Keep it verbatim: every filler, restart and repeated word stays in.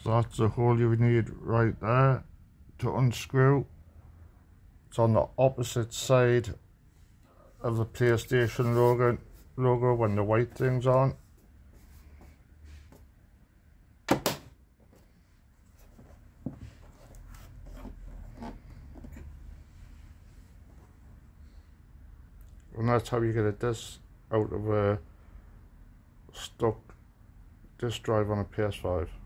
So that's the hole you need right there to unscrew. It's on the opposite side of the PlayStation logo, logo when the white thing's on. And that's how you get a disc out of a stuck disk drive on a P S five.